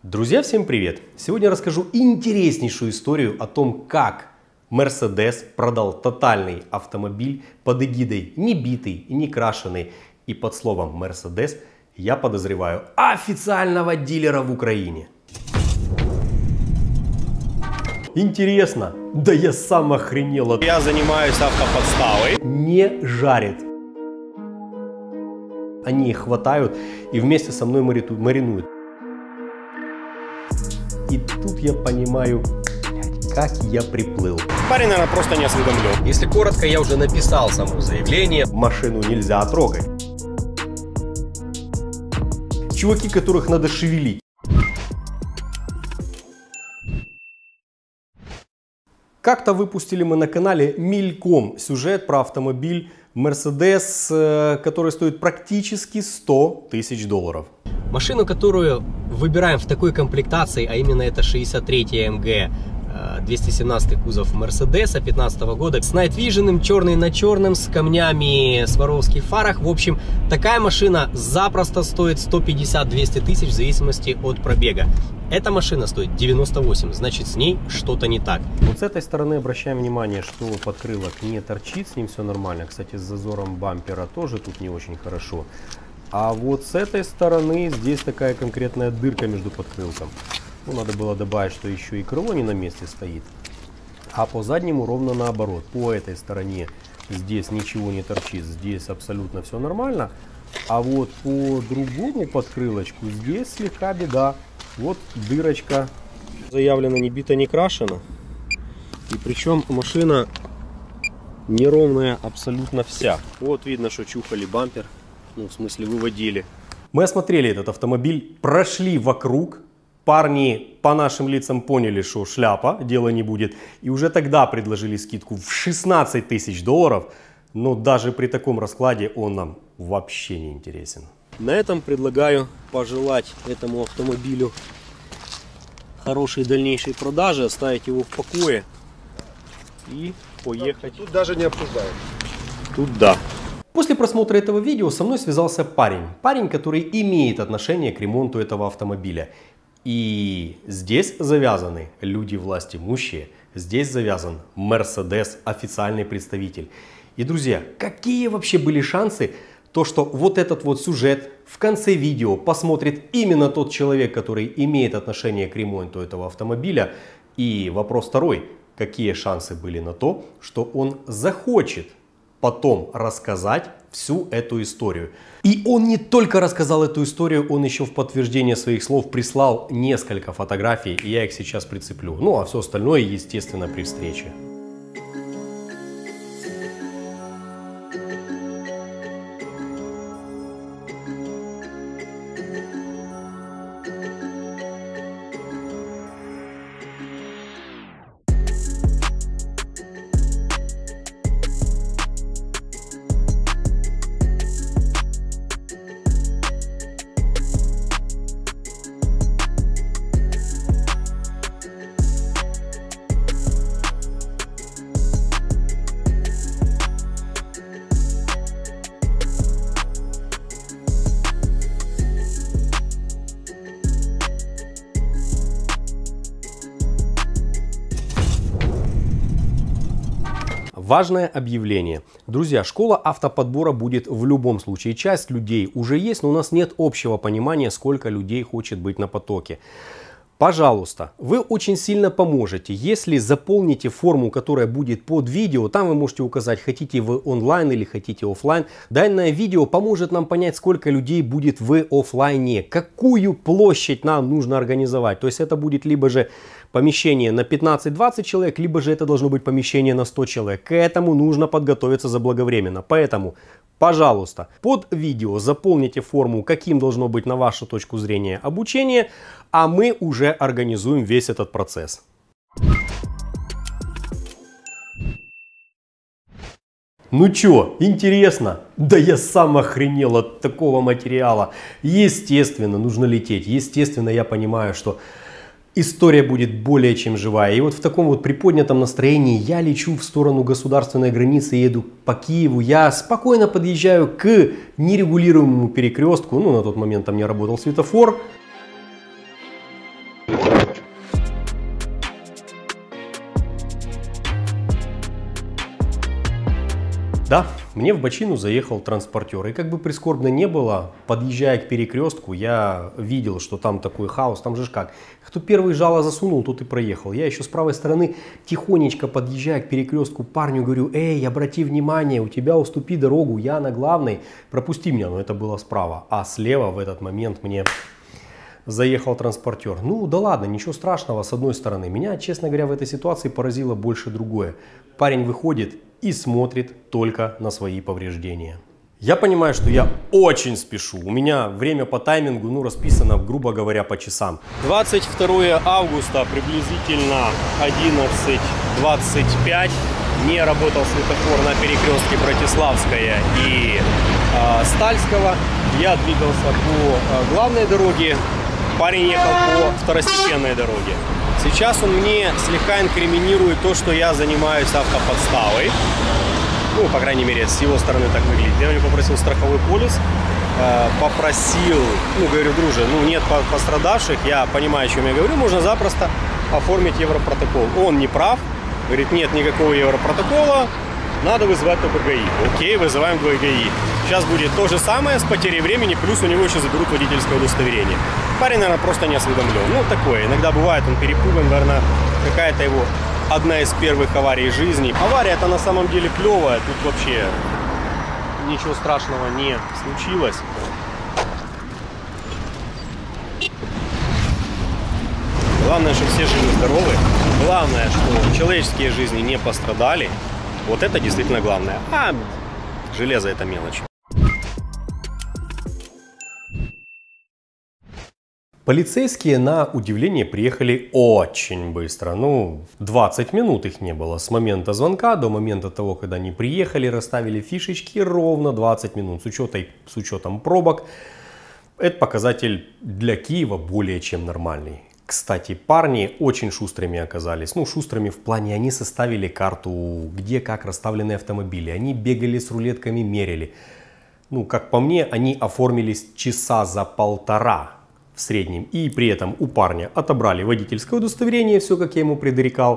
Друзья, всем привет! Сегодня расскажу интереснейшую историю о том, как Mercedes продал тотальный автомобиль под эгидой не битый и не крашеный. И под словом Mercedes я подозреваю официального дилера в Украине. Интересно? Да я сам охренел от... Я занимаюсь автоподставой. Не жарит. Они их хватают и вместе со мной маринуют. И тут я понимаю, как я приплыл. Парень, наверное, просто не осведомлен. Если коротко, я уже написал само заявление. Машину нельзя трогать. Чуваки, которых надо шевелить. Как-то выпустили мы на канале мельком сюжет про автомобиль Mercedes, который стоит практически 100 тысяч долларов. Машину, которую выбираем в такой комплектации, а именно это 63 AMG 217 кузов Mercedes 2015 года с Night Vision, черный на черном, с камнями Сваровски в фарах. В общем, такая машина запросто стоит 150-200 тысяч в зависимости от пробега. Эта машина стоит 98, значит с ней что-то не так. Вот с этой стороны обращаем внимание, что подкрылок не торчит, с ним все нормально. Кстати, с зазором бампера тоже тут не очень хорошо. А вот с этой стороны здесь такая конкретная дырка между подкрылком. Ну, надо было добавить, что еще и крыло не на месте стоит. А по заднему ровно наоборот. По этой стороне здесь ничего не торчит, здесь абсолютно все нормально. А вот по другому подкрылочку здесь слегка беда. Вот дырочка. Заявлено не бита, не крашена. И причем машина неровная абсолютно вся. Вот видно, что чухали бампер. Ну, в смысле, выводили. Мы осмотрели этот автомобиль, прошли вокруг. Парни по нашим лицам поняли, что шляпа, дела не будет. И уже тогда предложили скидку в 16 тысяч долларов. Но даже при таком раскладе он нам вообще не интересен. На этом предлагаю пожелать этому автомобилю хорошей дальнейшей продажи, оставить его в покое и поехать. Тут даже не обсуждаем. Тут да. После просмотра этого видео со мной связался парень, который имеет отношение к ремонту этого автомобиля. И здесь завязаны люди власть имущие, здесь завязан Mercedes, официальный представитель. И, друзья, какие вообще были шансы, то что вот этот вот сюжет в конце видео посмотрит именно тот человек, который имеет отношение к ремонту этого автомобиля. И вопрос второй, какие шансы были на то, что он захочет потом рассказать всю эту историю. И он не только рассказал эту историю, он еще в подтверждение своих слов прислал несколько фотографий, и я их сейчас прицеплю. Ну а все остальное, естественно, при встрече. Важное объявление. Друзья, школа автоподбора будет в любом случае. Часть людей уже есть, но у нас нет общего понимания, сколько людей хочет быть на потоке. Пожалуйста, вы очень сильно поможете, если заполните форму, которая будет под видео. Там вы можете указать, хотите вы онлайн или хотите офлайн. Данное видео поможет нам понять, сколько людей будет в офлайне, какую площадь нам нужно организовать. То есть это будет либо же помещение на 15-20 человек, либо же это должно быть помещение на 100 человек. К этому нужно подготовиться заблаговременно. Поэтому, пожалуйста, под видео заполните форму, каким должно быть на вашу точку зрения обучение, а мы уже организуем весь этот процесс. Ну чё, интересно? Да я сам охренел от такого материала. Естественно, нужно лететь. Естественно, я понимаю, что история будет более чем живая. И вот в таком вот приподнятом настроении я лечу в сторону государственной границы, еду по Киеву. Я спокойно подъезжаю к нерегулируемому перекрестку. Ну, на тот момент там не работал светофор. Да, мне в бочину заехал транспортер. И как бы прискорбно не было, подъезжая к перекрестку, я видел, что там такой хаос. Там же как, кто первый жало засунул, тот и проехал. Я еще с правой стороны тихонечко подъезжая к перекрестку, парню говорю: эй, обрати внимание, у тебя уступи дорогу, я на главной, пропусти меня. Но это было справа, а слева в этот момент мне заехал транспортер. Ну да ладно, ничего страшного с одной стороны. Меня, честно говоря, в этой ситуации поразило больше другое. Парень выходит и смотрит только на свои повреждения. Я понимаю, что я очень спешу. У меня время по таймингу, расписано, грубо говоря, по часам. 22 августа, приблизительно 11:25. Не работал светофор на перекрестке Братиславская и Стальского. Я двигался по главной дороге. Парень ехал по второстепенной дороге. Сейчас он мне слегка инкриминирует то, что я занимаюсь автоподставой. Ну, по крайней мере, с его стороны так выглядит. Я у него попросил страховой полис. Говорю: друже, нет пострадавших. Я понимаю, о чем я говорю. Можно запросто оформить европротокол. Он не прав. Говорит: нет никакого европротокола. Надо вызывать только ГАИ. Окей, вызываем 2 ГАИ. Сейчас будет то же самое с потерей времени, плюс у него еще заберут водительское удостоверение. Парень, наверное, просто не осведомлен. Такое. Иногда бывает, он перепуган, наверное, какая-то его одна из первых аварий жизни. Авария-то на самом деле клевая. Тут вообще ничего страшного не случилось. Главное, что все живы-здоровы. Главное, что человеческие жизни не пострадали. Вот это действительно главное. А железо — это мелочь. Полицейские, на удивление, приехали очень быстро. 20 минут их не было. С момента звонка до момента того, когда они приехали, расставили фишечки, ровно 20 минут. С учетом пробок. Это показатель для Киева более чем нормальный. Кстати, парни очень шустрыми оказались. Шустрыми в плане, они составили карту, где как расставлены автомобили. Они бегали с рулетками, мерили. Как по мне, они оформились часа за 1,5 в среднем. И при этом у парня отобрали водительское удостоверение, все как я ему предрекал.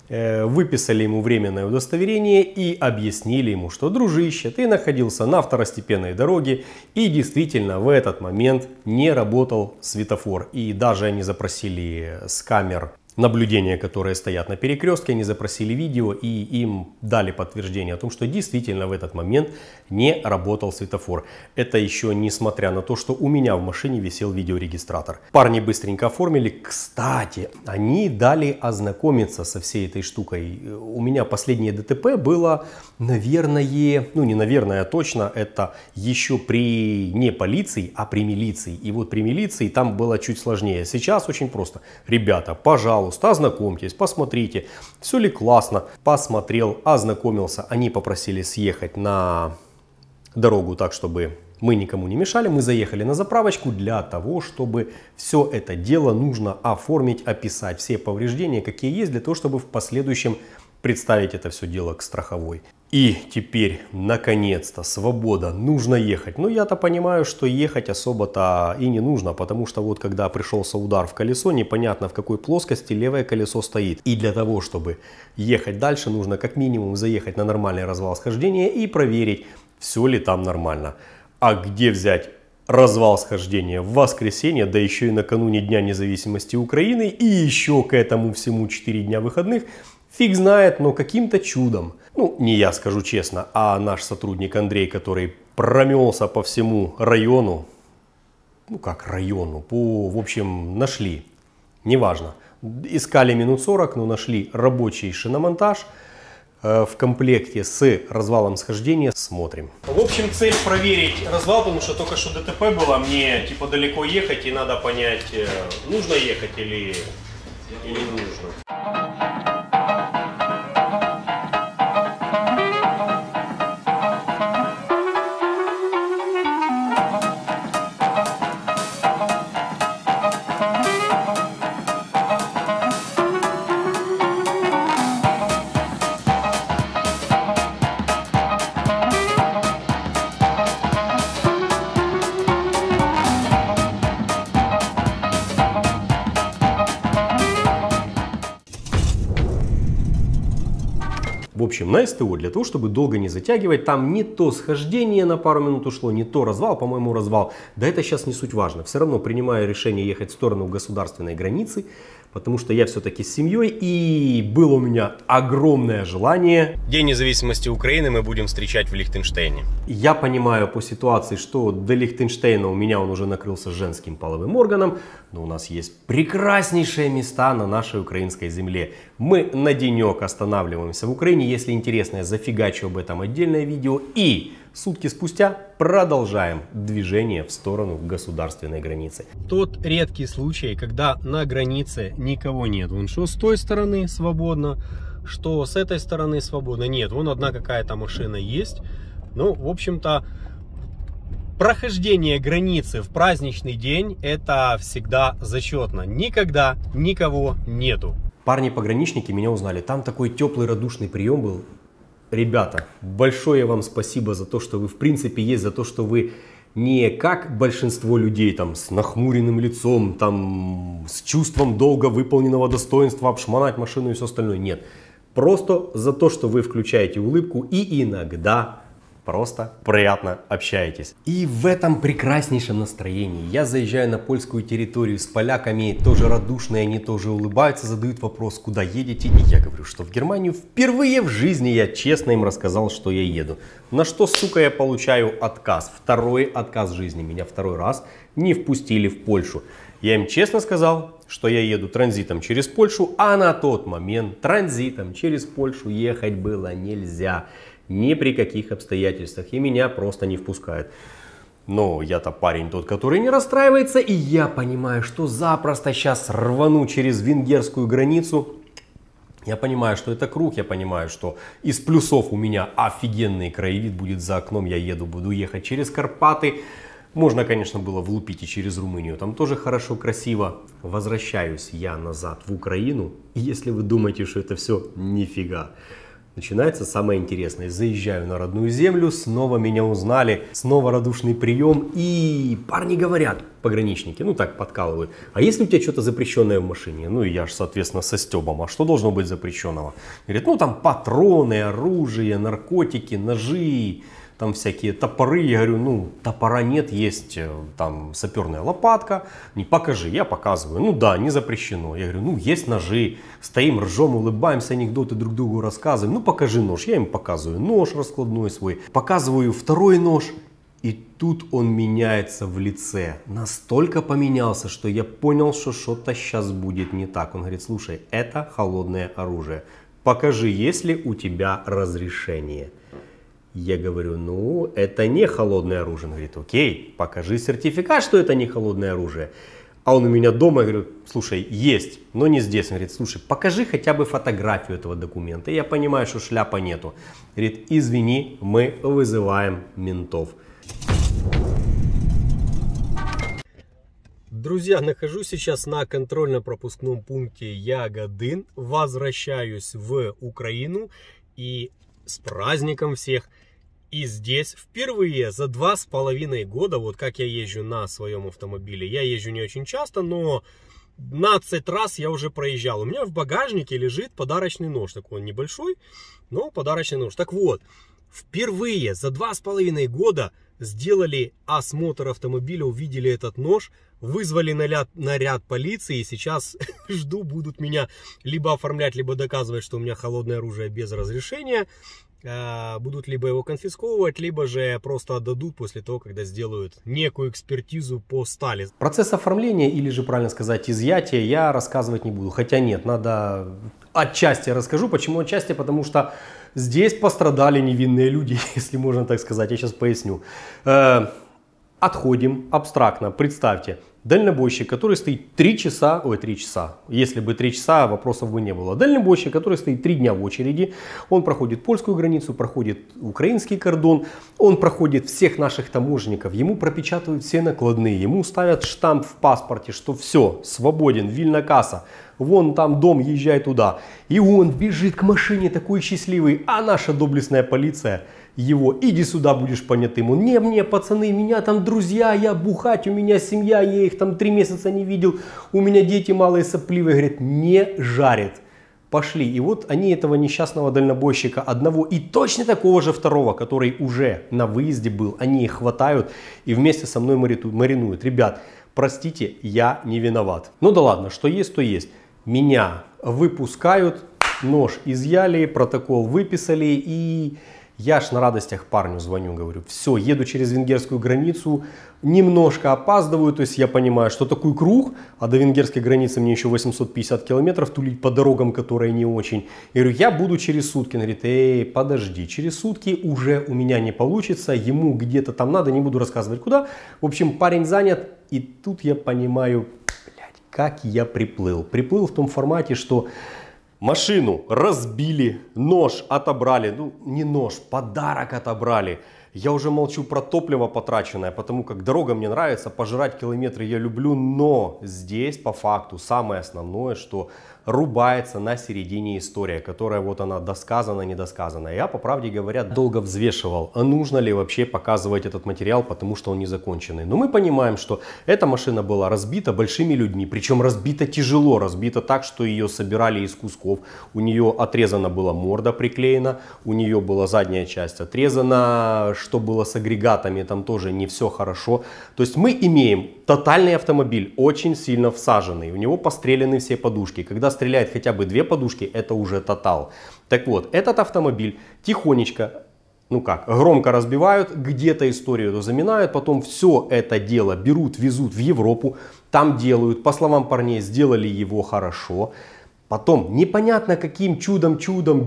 Выписали ему временное удостоверение и объяснили ему, что: дружище, ты находился на второстепенной дороге, и действительно в этот момент не работал светофор. И даже они запросили с камер наблюдения, которые стоят на перекрестке, они запросили видео, и им дали подтверждение о том, что действительно в этот момент не работал светофор. Это еще несмотря на то, что у меня в машине висел видеорегистратор. Парни быстренько оформили. Кстати, они дали ознакомиться со всей этой штукой. У меня последнее ДТП было, наверное, не наверное, а точно, это еще при не полиции, а при милиции. И вот при милиции там было чуть сложнее. Сейчас очень просто. Ребята, пожалуйста, ознакомьтесь, посмотрите, все ли классно. Посмотрел, ознакомился. Они попросили съехать на дорогу так, чтобы мы никому не мешали. Мы заехали на заправочку. Для того, чтобы все это дело нужно оформить, описать все повреждения, какие есть, для того, чтобы в последующем представить это все дело к страховой. И теперь, наконец-то, свобода, нужно ехать. Но я-то понимаю, что ехать особо-то и не нужно, потому что вот когда пришелся удар в колесо, непонятно в какой плоскости левое колесо стоит. И для того, чтобы ехать дальше, нужно как минимум заехать на нормальный развал схождения и проверить, все ли там нормально. А где взять развал схождения в воскресенье, да еще и накануне Дня независимости Украины, и еще к этому всему 4 дня выходных? Фиг знает, но каким-то чудом, не я скажу честно, а наш сотрудник Андрей, который промелся по всему району, в общем, нашли, неважно, искали минут 40, но нашли рабочий шиномонтаж в комплекте с развалом схождения. Смотрим. В общем, цель проверить развал, потому что только что ДТП было, мне далеко ехать, и надо понять, нужно ехать или не нужно. В общем, на СТО, для того, чтобы долго не затягивать, там не то схождение на пару минут ушло, не то развал, по-моему, развал. Да это сейчас не суть важно. Все равно принимаю решение ехать в сторону государственной границы, потому что я все-таки с семьей, и было у меня огромное желание. День независимости Украины мы будем встречать в Лихтенштейне. Я понимаю по ситуации, что до Лихтенштейна у меня он уже накрылся женским половым органом, но у нас есть прекраснейшие места на нашей украинской земле. Мы на денек останавливаемся в Украине. Если интересно, я зафигачу об этом отдельное видео. И сутки спустя продолжаем движение в сторону государственной границы. Тот редкий случай, когда на границе никого нет. Вон что с той стороны свободно, что с этой стороны свободно. Нет, вон одна какая-то машина есть. Ну, в общем-то, прохождение границы в праздничный день — это всегда зачетно. Никогда никого нету. Парни-пограничники меня узнали. Там такой теплый, радушный прием был. Ребята, большое вам спасибо за то, что вы в принципе есть, за то, что вы не как большинство людей там с нахмуренным лицом, там с чувством долга выполненного достоинства обшмонать машину и все остальное. Нет, просто за то, что вы включаете улыбку и иногда просто приятно общаетесь. И в этом прекраснейшем настроении я заезжаю на польскую территорию с поляками, тоже радушные, они тоже улыбаются, задают вопрос, куда едете. И я говорю, что в Германию впервые в жизни я честно им рассказал, что я еду. На что, сука, я получаю отказ. Второй отказ в жизни. Меня второй раз не впустили в Польшу. Я им честно сказал, что я еду транзитом через Польшу, а на тот момент транзитом через Польшу ехать было нельзя. Ни при каких обстоятельствах. И меня просто не впускают. Но я-то парень тот, который не расстраивается. И я понимаю, что запросто сейчас рвану через венгерскую границу. Я понимаю, что это круг. Я понимаю, что из плюсов у меня офигенный краевид будет за окном. Я еду, буду ехать через Карпаты. Можно, конечно, было влупить и через Румынию. Там тоже хорошо, красиво. Возвращаюсь я назад в Украину. И если вы думаете, что это все нифига. Начинается самое интересное. Заезжаю на родную землю, снова меня узнали, снова радушный прием. И парни говорят, пограничники, ну так подкалывают, а если у тебя что-то запрещенное в машине? Ну и я же, соответственно, со стёбом. А что должно быть запрещенного? Говорят, ну там патроны, оружие, наркотики, ножи, там всякие топоры. Я говорю, ну топора нет, есть там саперная лопатка. Не покажи, я показываю. Ну да, не запрещено. Я говорю, ну есть ножи. Стоим, ржем, улыбаемся, анекдоты друг другу рассказываем. Ну покажи нож. Я им показываю нож раскладной свой. Показываю второй нож. И тут он меняется в лице. Настолько поменялся, что я понял, что что-то сейчас будет не так. Он говорит, слушай, это холодное оружие. Покажи, есть ли у тебя разрешение. Я говорю, ну, это не холодное оружие. Он говорит, окей, покажи сертификат, что это не холодное оружие. А он у меня дома, я говорю, слушай, есть, но не здесь. Он говорит, слушай, покажи хотя бы фотографию этого документа. И я понимаю, что шляпа нету. Говорит, извини, мы вызываем ментов. Друзья, нахожусь сейчас на контрольно-пропускном пункте Ягодин. Возвращаюсь в Украину и с праздником всех. И здесь впервые за 2,5 года, вот как я езжу на своем автомобиле, я езжу не очень часто, но 15 раз я уже проезжал. У меня в багажнике лежит подарочный нож, такой он небольшой, но подарочный нож. Так вот, впервые за 2,5 года сделали осмотр автомобиля, увидели этот нож, вызвали наряд полиции, и сейчас жду, будут меня либо оформлять, либо доказывать, что у меня холодное оружие без разрешения. Будут либо его конфисковывать, либо же просто отдадут после того, когда сделают некую экспертизу по стали. Процесс оформления, или же правильно сказать изъятия, я рассказывать не буду. Хотя нет, надо отчасти расскажу. Почему отчасти? Потому что здесь пострадали невинные люди, если можно так сказать. Я сейчас поясню. Отходим абстрактно. Представьте, дальнобойщик, который стоит 3 часа, если бы 3 часа, вопросов бы не было. Дальнобойщик, который стоит 3 дня в очереди, он проходит польскую границу, проходит украинский кордон, он проходит всех наших таможенников, ему пропечатывают все накладные, ему ставят штамп в паспорте, что все, свободен, вильна касса, вон там дом, езжай туда. И он бежит к машине такой счастливый, а наша доблестная полиция его, иди сюда, будешь понятым. Он, не, пацаны, меня там друзья, я бухать, у меня семья, я их там 3 месяца не видел, у меня дети малые сопливые. Говорит, не жарит. пошли. И вот они этого несчастного дальнобойщика одного и точно такого же второго, который уже на выезде был, они их хватают и вместе со мной маринуют. Ребят, простите, я не виноват. Ну да ладно, что есть, то есть. Меня выпускают, нож изъяли, протокол выписали, и я аж на радостях парню звоню, говорю, все, еду через венгерскую границу, немножко опаздываю, то есть я понимаю, что такой круг, а до венгерской границы мне еще 850 километров тулить по дорогам, которые не очень. Я говорю, я буду через сутки. Он говорит, эй, подожди, через сутки уже у меня не получится, ему где-то там надо, не буду рассказывать куда. В общем, парень занят, и тут я понимаю, блядь, как я приплыл. Приплыл в том формате, что машину разбили, нож отобрали, ну не нож, подарок отобрали. Я уже молчу про топливо потраченное, потому как дорога мне нравится, пожрать километры я люблю, но здесь по факту самое основное, что рубается на середине история, которая вот она досказана, недосказана. Я, по правде говоря, долго взвешивал, а нужно ли вообще показывать этот материал, потому что он незаконченный. Но мы понимаем, что эта машина была разбита большими людьми, причем разбита тяжело, разбита так, что ее собирали из кусков. У нее отрезана была морда, приклеена, у нее была задняя часть отрезана, что было с агрегатами, там тоже не все хорошо. То есть мы имеем тотальный автомобиль, очень сильно всаженный, у него пострелены все подушки. Когда стреляет хотя бы 2 подушки, это уже тотал. Так вот, этот автомобиль тихонечко, ну как, громко разбивают, где-то историю эту заминают, потом все это дело берут, везут в Европу, там делают, по словам парней, сделали его хорошо. Потом непонятно каким чудом,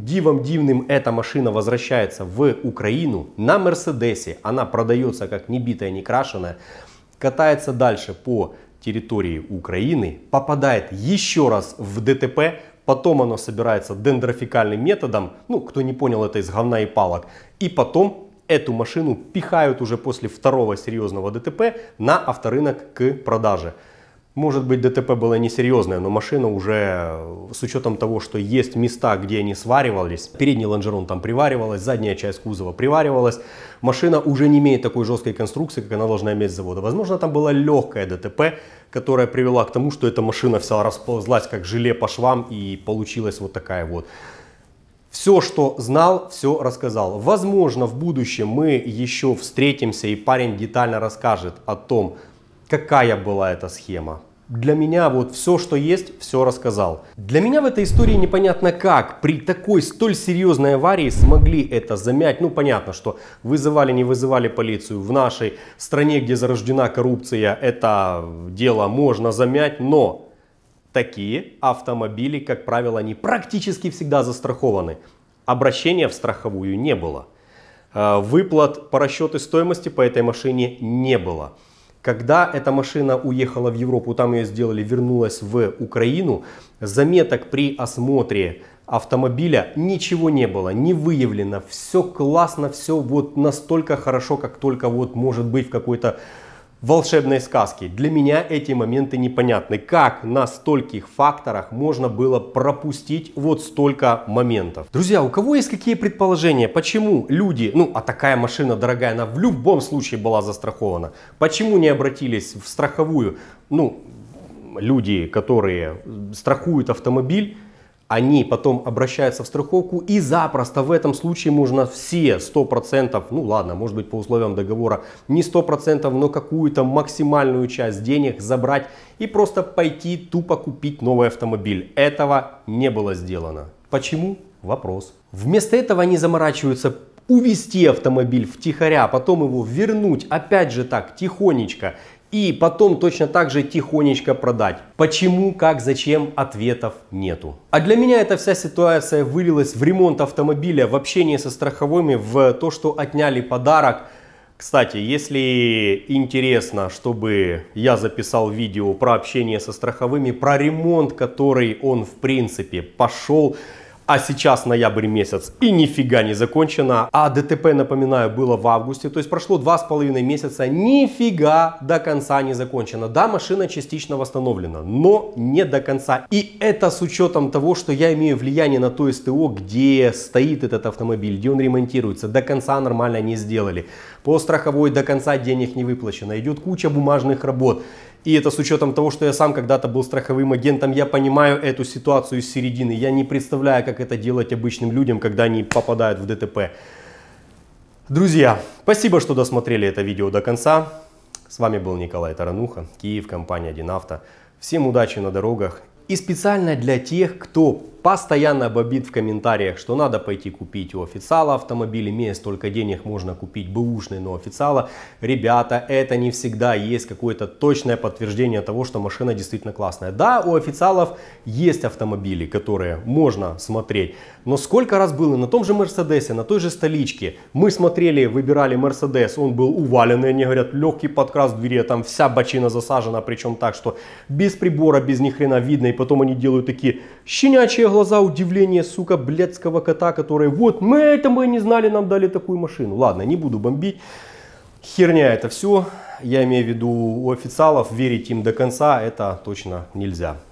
дивом эта машина возвращается в Украину на Мерседесе. Она продается как не битая, не крашеная, катается дальше по территории Украины, попадает еще раз в ДТП, потом оно собирается дендрофикальным методом, ну кто не понял, это из говна и палок, и потом эту машину пихают уже после второго серьезного ДТП на авторынок к продаже. Может быть, ДТП было несерьезное, но машина уже, с учетом того, что есть места, где они сваривались, передний лонжерон там приваривалась, задняя часть кузова приваривалась, машина уже не имеет такой жесткой конструкции, как она должна иметь с завода. Возможно, там была легкая ДТП, которая привела к тому, что эта машина вся расползлась как желе по швам и получилась вот такая вот. Все, что знал, все рассказал. Возможно, в будущем мы еще встретимся и парень детально расскажет о том, какая была эта схема. Для меня вот все, что есть, все рассказал. Для меня в этой истории непонятно как при такой столь серьезной аварии смогли это замять. Ну понятно, что вызывали, не вызывали полицию. В нашей стране, где зарождена коррупция, это дело можно замять. Но такие автомобили, как правило, они практически всегда застрахованы. Обращения в страховую не было. Выплат по расчету стоимости по этой машине не было. Когда эта машина уехала в Европу, там ее сделали, вернулась в Украину, заметок при осмотре автомобиля ничего не было, не выявлено. Все классно, все вот настолько хорошо, как только вот может быть в какой-то волшебной сказке. Для меня эти моменты непонятны. Как на стольких факторах можно было пропустить вот столько моментов? Друзья, у кого есть какие предположения? Почему люди, ну а такая машина дорогая, она в любом случае была застрахована. Почему не обратились в страховую? Ну, люди, которые страхуют автомобиль, они потом обращаются в страховку, и запросто в этом случае можно все 100%, ну ладно, может быть по условиям договора не 100%, но какую-то максимальную часть денег забрать и просто пойти тупо купить новый автомобиль. Этого не было сделано. Почему? Вопрос. Вместо этого они заморачиваются увезти автомобиль втихаря, потом его вернуть, опять же так, тихонечко. И потом точно так же тихонечко продать. Почему, как, зачем, ответов нету. А для меня эта вся ситуация вылилась в ремонт автомобиля, в общение со страховыми, в то, что отняли подарок. Кстати, если интересно, чтобы я записал видео про общение со страховыми, про ремонт, который он в принципе пошел. А сейчас ноябрь месяц и нифига не закончено. А ДТП, напоминаю, было в августе. То есть прошло 2,5 месяца. Нифига до конца не закончено. Да, машина частично восстановлена, но не до конца. И это с учетом того, что я имею влияние на то СТО, где стоит этот автомобиль, где он ремонтируется. До конца нормально не сделали. По страховой до конца денег не выплачено. Идет куча бумажных работ. И это с учетом того, что я сам когда-то был страховым агентом, я понимаю эту ситуацию с середины. Я не представляю, как это делать обычным людям, когда они попадают в ДТП. Друзья, спасибо, что досмотрели это видео до конца. С вами был Николай Тарануха, Киев, компания 1Авто. Всем удачи на дорогах. И специально для тех, кто постоянно бобит в комментариях, что надо пойти купить у официала автомобиль, имея столько денег, можно купить бэушный, но официала. Ребята, это не всегда есть какое-то точное подтверждение того, что машина действительно классная. Да, у официалов есть автомобили, которые можно смотреть. Но сколько раз было на том же Мерседесе, на той же столичке. Мы смотрели, выбирали Мерседес, он был уваленный, они говорят, легкий подкрас в двери, там вся бочина засажена, причем так, что без прибора, без ни хрена видно. И потом они делают такие щенячьи глаза удивления, сука, блядского кота, которые вот мы не знали, нам дали такую машину. Ладно, не буду бомбить. Херня это все. Я имею в виду у официалов, верить им до конца это точно нельзя.